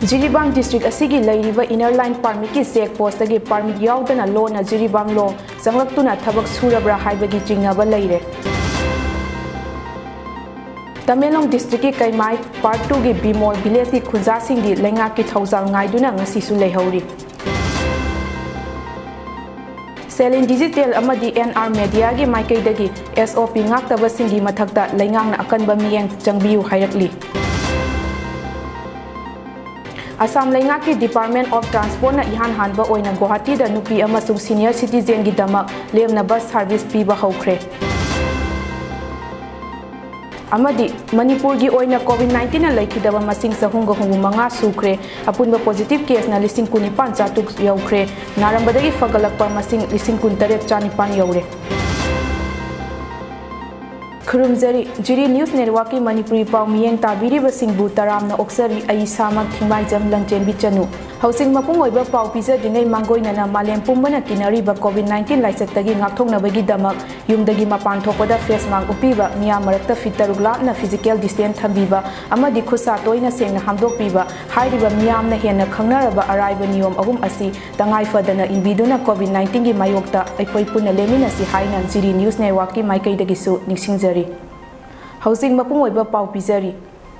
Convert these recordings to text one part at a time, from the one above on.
Jiribang district asigi lairiba inner line permit ki check post agi permit yaudana lona Jiribang lo sanglaktuna thabak surabra haibagi jingnaba laire. Tamelong district ki kaimai part 2 gi bimol village ki khunja sing di lenga ki thaujal ngaiduna ngasi su leihori. Selling digital amadi NR media gi maikai dagi SOP ngaktaba singi mathakta lengang na akanba miyeng changbiu hairakli. Assam Lengaki Department of Transport na ihan hanba oina Guwahati da nupi amasung senior citizen gi damak lem na bus service piba hawkre. Amadi Manipur gi oina COVID-19 na laikidaba masing sa hunga manga sukre apunba positive case na lising kunipan chatuk yaukre narambadagi fagalakpa masing lising kuntaret chanipan yaure. Kurumzari Jiri News Network ki Manipuri pau miyeng tabiri basingbu taramna oksari ai samak thingmai jam lanchen bichanu housing mapung oiba pau pisa dingai mangoina na malem pumbana kinari ba COVID-19 laisatagi ngakthokna bagi damak yumdagi mapan thopada face mask upiba miya marakta fitarugla na physical distance thambiba amadi khusa toina sengna hamdok piba hairiba miyam na hena khangnaraba araiba niyom ahum asi tangai fadana inbiduna COVID-19 gi mayokta aikoi punna lemina si haina Jiri News Network ki maikai dagi su ningsingjari housing mapung oiba pau pizari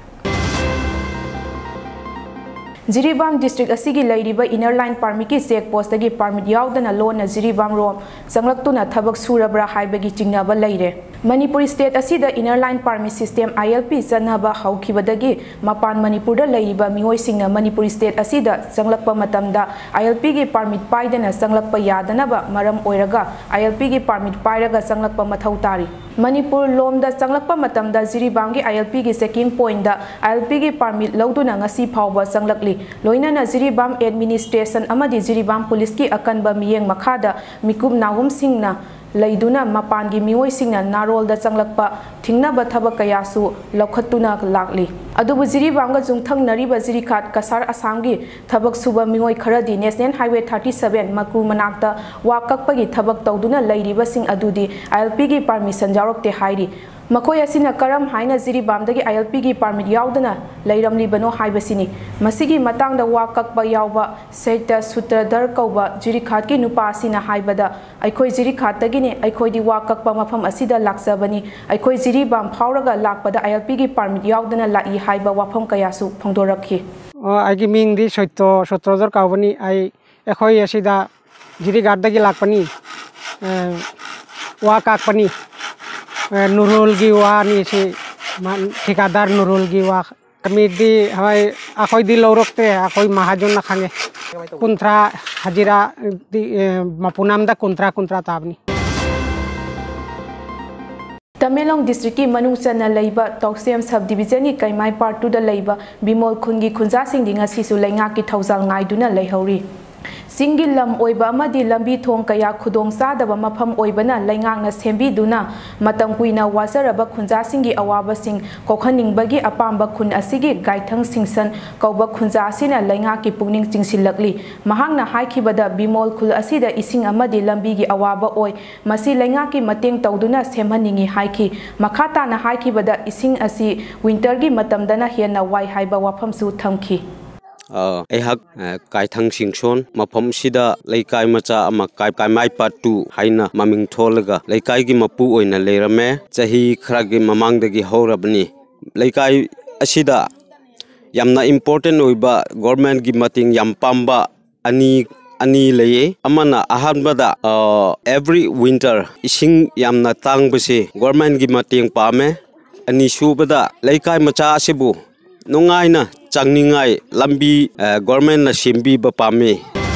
Jiribang district asigi lairiba inner line permit ki check post agi permit yaudana lona Jiribang rom sanglaktuna thabak surabra haibagi jingnaba laire. Manipuri state asida inner line permit system ILP chanaba haukhibadagi mapan Manipur da lairiba mioi singna Manipuri state asida sanglakpa matamda ILP gi permit paidana sanglakpa yadanaba maram oiraga ILP gi permit pairaga sanglakpa mathau tari. Manipur lomda sanglakpa matamda Jiribang gi ILP gi checking point da ILP gi permit lauduna ngasi phawba sanglakli loinana Jiribang administration amadi Jiribang police ki akanba miyeng makhada mikum nahum singna laiduna mapan gi mioi singna narol da changlakpa thingna ba thaba kayasu lokhatuna lakli adubu Jiribang ga jungthang nariba Jirikhat kasar Assam gi thabak suba mioi kharadi national highway 37 makru manakta wakakpa gi thabak tawduna lairiba sing adudi ILP gi permission jarokte hairi Makoy asina karam haina Jiribang dagi ILP gi permit yaudana leiramli bano haibasini masigi matangda wakakba yauba seita sutradar kauba Jirikhat ki nupa asina haibada aikoi Jirikhat dagine aikoi di wakakba mafam asida laksabani aikoi Jiribang phawraga lakpada ILP gi permit yaudana lai haiba wafam kayasu phongdorakhi aigi ming di sutradar kaubani ai aikoi asida Jirikhat dagi lakpani wakakpani Nurul giwa ni si ठेकेदार नुरुल गिवा कमी दी हमारे आखोई दी लौरकते आखोई महाजन ना खाने कुंत्रा हजिरा दी मपुनाम दा कुंत्रा ताबनी Tamelong district ki manung chana leiba Toksem sub division ki kaimai part 2 da leiba bimol khungi khunja sing dinga sisu lenga ki thaujal ngai duna leihori Singil lam oiba amadi lambi thong kaya khudong sadaba mafam oibana laingang na sembi duna matang kuina wasaraba khunja singi awaba sing kokhaning bagi apamba khun asigi gaithang singsan kauba khunja asina lainga ki pungning chingsilakli mahangna haikibada bimol khul asida ising amadi lambi gi awaba oi masi lainga ki mateng tawduna semhaningi haiki makhata na haikibada ising asi winter gi matamdana hiana wai haiba wafam su thamki Ehak kaithang singson mafam sida laikai macha ama kai mai patu haina maming tholaga laikai gi mapu oina lerame chahi khara gi mamang dagi horabni laikai asida yamna important oiba government gi mating yam pamba ani leye amana ahanbada every winter ising yamna tangbase government gi mating pame ani subada laikai macha asibu nungaina changningai lambi government na sembi ba pame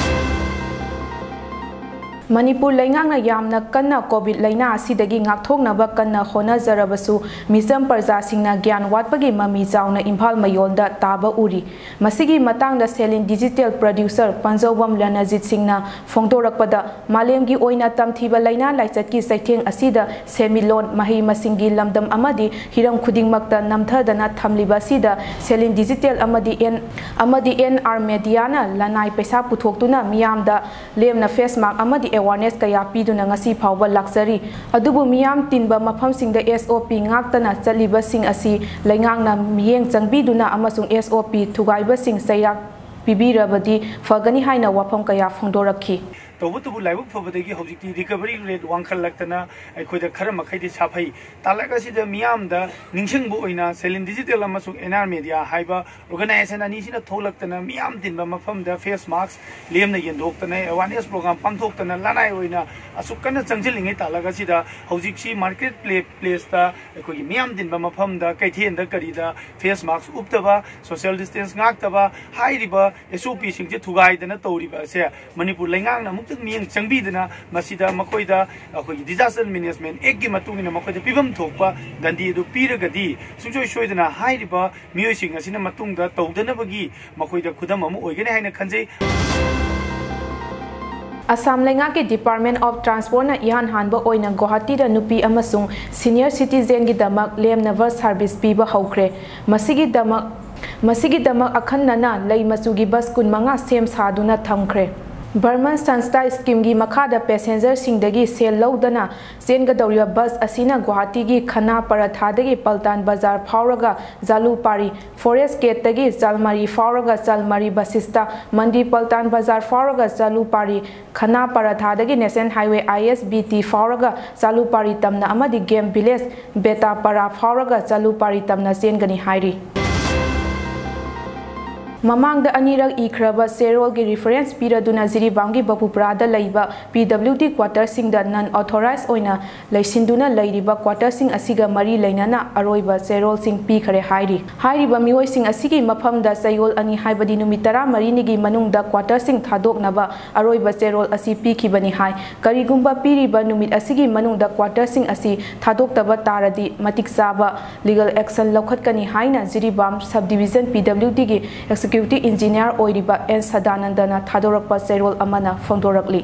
Manipur laingang na yamna kanna COVID laina asidagi ngakthokna ba kanna khona zarabasu misam parja singna gyan watpagi mami jauna Imphal mayolda taba uri masigi matangda selin digital producer Panjawam Lanajit singna phongdorakpada malemgi oina tamthiba laina laichat ki saitheng asida semilon mahi masingi lamdam amadi hiram khudingmakta namthadana thamliba sida selin digital amadi NR media na lanai paisa puthoktuna miyamda lemna face mask amadi awareness kaya piduna ngasi phawba laksari adubu miyam tinba mafamsingda SOP ngaktana chalibasing asi laingangna miyeng changbiduna amasung SOP thugaibasing sayak pibirabadi fagani haina wafam kaya phongdorakhi तबुतबु live फबदगी हौजिकती recovery rate वांखलक्तना अखोइदा खर मखैदि साफै तालगसिदा मियामदा निंसिंगबु ओइना सेलिन डिजिटल अमसु एनआर मीडिया हाइबा ऑर्गेनाइजेशन अनिसिना थोलक्तना मियाम दिनबा मफमदा फेस मास्क लेमना येंदोक्तना अवेयरनेस प्रोग्राम पांथोक्तना लानाय ओइना असुकना चंगजिलिङै तालगसिदा हौजिकसी मार्केट प्लेसता अखोइ मियाम दिनबा मफमदा कैथेनदा करिदा फेस मास्क उपतबा सोशल डिस्टेंस ngaktaba हाइरिबा SOP सिंगजे थुगाइदना तौरिबा से मणिपुर लैंगांगना मियंग चंबीदना मसीदा मकोइदा अखोइ डिजास्टर मैनेजमेंट एक की मतुंगिना मकोइदा पिबम थोकपा गंदी दु पीरगदी सुंजोय सोइदना हाइरिबा मियोसिंग असिना मतुंगदा तौदनबगी मकोइदा खुदम अमु ओइगने हाइना खंजै Assam Lenga के Department of Transport na ihan hanba oina Guwahati da nupi amasung senior citizen gi damak lemnava service piba haukre masigi damak akhanna lei machugi bus kun manga sem saduna thamkre Burman Sansta scheme gi makhada passenger singdagi sel laudana sengadawriya bus asina Guwahati gi khana parathadagi Paltan Bazar fauraga Jalupari Forest Gate tagi Jalmari fauraga Jalmari basista Mandi Paltan Bazar fauraga Jalupari khana parathadagi National Highway ISBT fauraga Jalupari tamna amadi Game Village Beta para fauraga Jalupari tamna sengani hairi Mamangda anirag ikraba serol gi reference piraduna Jiribamgi Bapuprada laiba PWD quarter singda non authorized oina laisinduna lairiba quarter sing asiga mari lainana aroiba serol sing pi khare hairiba mioi sing asigi mafamda sayol ani haibadi numitara marini gi manungda quarter sing thadoknaba aroiba serol asi pi khibani hai karigumba piriba numit asigi manungda quarter sing asi thadoktaba taradi matik saba legal action lokhatkani haina Jiribam subdivision PWD gi Executive Engineer Oiriba N Sadanandana Thadorakpa Serol Amana Fondorakli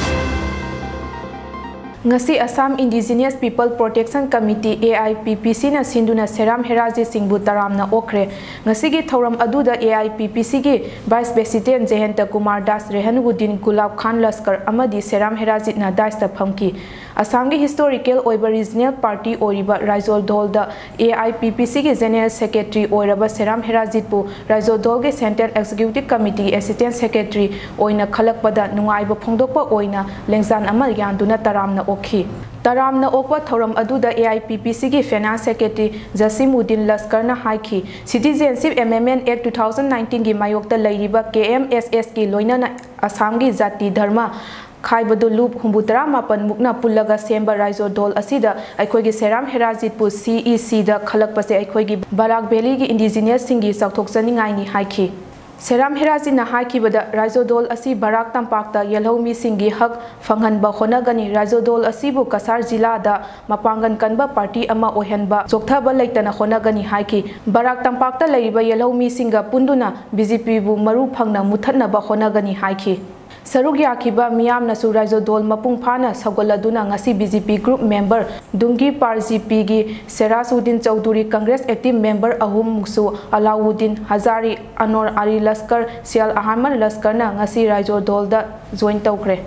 Ngasi Assam Indigenous People Protection Committee AIPPC na sinduna Seram Heraji Singbu Taramna Okre ngasi gi thoram aduda AIPPC gi Vice President Jehanta Kumar Das Rehanuddin Gulab Khan Laskar amadi Seram Heraji na daista phamki Assam gi historical oiba regional party oiriba Raizol Dol da AIPPC gi General Secretary oiraba Seram Heraji pu Raizol Dol gi Central Executive Committee Assistant Secretary oina khalakpada nungaiba phongdokpa oina lengzan ama yanduna taramna okhi Taramna okwa thoram aduda AIPPC gi Finance Secretary Jasimuddin Laskar na haiki Citizenship Amendment Act 2019 gi mayokta lairiba KMSS gi loinana Assam gi Jati Dharma Khaibadu Loop Humbutara Mapan Mukna Pullaga Semba Raizo Dol Asida Aikoigi Seram Herajit pu CEC da khalakpase Aikoigi Barak Valley gi indigenous singi sakthokchani ngai ni haiki Seram Heraji na haikibada Raizo Dol asi Barak Tampakta Yelhomi singi hak fanghanba honagani Raizo Dol asibu Kasar Jila da mapangan kanba party ama ohenba jokthaba leitana honagani haiki Barak Tampakta laiba Yelhomi singa punduna BJP bu maru phangna muthatnaba honagani haiki Saruk yakiba miyam na su Raizo Dol mapung phana sagoladuna ngasi BJP group member Dungi Par GP gi Serasuddin Chaudhuri Congress active member ahum muksu Alauddin Hazari Anor Ari Laskar Sial Ahmad Laskar na ngasi Raizo Dol da join tawkre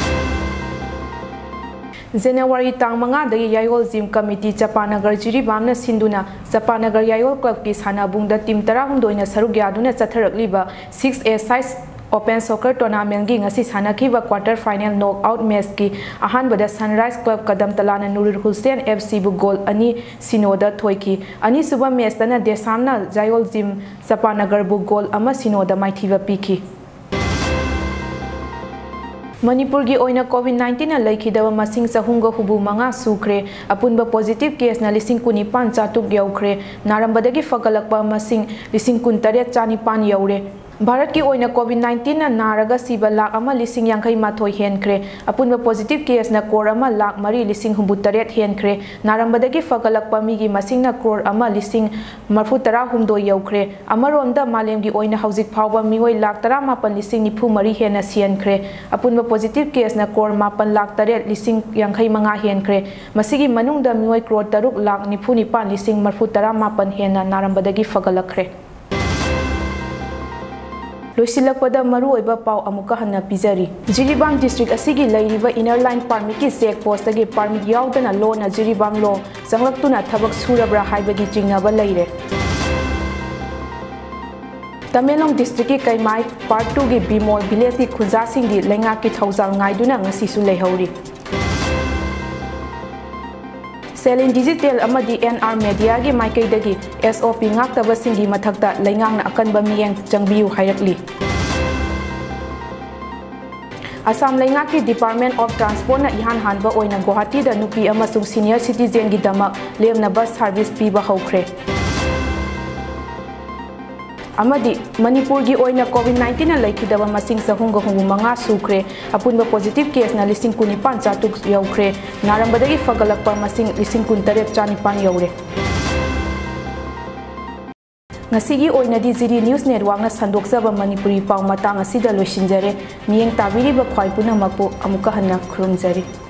January tang manga dagi Yayol Gym Committee Chapanagar Jiribam na sinduna Chapanagar Yayol Club ki sanabung da team 12 na saruk yaduna chatharakliba 6A size Open Soccer Tournament gi ngasi sanakiba quarter final knockout match ki ahanbada Sunrise Club Kadam Talana Nurul Hussain FC bu goal ani sinoda thoiki ani suba match tana Desamna Jayol Gym Chapanagar bu goal ama sinoda maithiba piki Manipur gi oina COVID-19 na laikhidaba masing sahunga hubu manga sukre apunba positive case na lising kunipan chatuk yaukre narambadagi fagalakpa masing lising kuntare chanipan yaure Bharat ki oina COVID-19 na naraga siba lak ama lising yangkai mathoi henkre apunba positive case na kor ama lak mari lising humbutaret henkre narambadagi fagalakpa mi gi masing na kor ama lising marfutara humdo yaukre amaronda malem gi oina haujik phawba mioi lak tara mapan lising nifu mari hena siankre apunba positive case na kor mapan lak taret lising yangkai manga henkre masigi manungda mioi crore taruk lak nifu nipan lising marfutara mapan hena narambadagi fagalakre लोइसिलकपदा मरुओइबा पाउ अमुका हन्ना पिजरी Jiribam district असिगी लैरिबा inner line permit की check post तगी पार्मिट याउदना लोना जिरीबाम लो संगलक्तुना थबक सुरब्रा हाइबगी चिंगनाबा लैरे तमेलोंग डिस्ट्रिक्ट की कैमाई पार्ट 2 की बिमोल विलेज की खुजासिंगी लेंगा की थौजाल ngaiduna ngasisu leihori सेलिन डिजिटल अमदी एनआर मीडिया की माइकैदगी SOP ngaktabasingi mathakta leingangna akanba miyeng changbiu hairakli Assam लेंगा की डिपार्टमेंट ऑफ ट्रांसपोर्ट ना इहान हानबा ओइना गुवाहाटी दा नुपी अमसुंग सीनियर सिटीजन की दमक लेमना बस सर्विस पीबा हौख्रे अमदी मणिपुर की ओइना कोविड-19 ना लैखिदबा मसिंग सहुंगा हुंगु मंगा सुख्रे अपुनबा पॉजिटिव केस ना लिसिंग कुनिपान चातुक यौख्रे नारंबदगी फगलकपा मसिंग लिसिंग कुनतरेट चानिपान you're ngasi gi oina di Jiri News Network na sandokjaba Manipuri paw matang asida loisinjare miyeng tabiriba khwai puna mapu amuka hanna khurumjari।